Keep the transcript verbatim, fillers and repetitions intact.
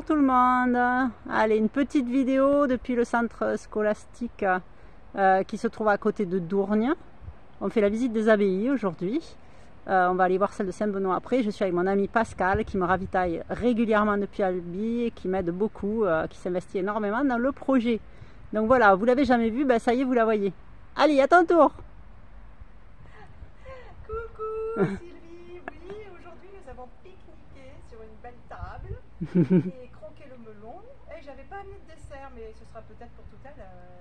tout le monde. Allez, une petite vidéo depuis le centre scolastique euh, qui se trouve à côté de Dourgne. On fait la visite des abbayes aujourd'hui. Euh, on va aller voir celle de Saint-Benoît après. Je suis avec mon ami Pascal qui me ravitaille régulièrement depuis Albi et qui m'aide beaucoup, euh, qui s'investit énormément dans le projet. Donc voilà, vous l'avez jamais vue, ben ça y est, vous la voyez. Allez, à ton tour. Coucou Sylvie, oui, aujourd'hui nous avons pique-niqué sur une belle table et croqué le melon. Et j'avais pas amené de dessert, mais ce sera peut-être pour tout à l'heure.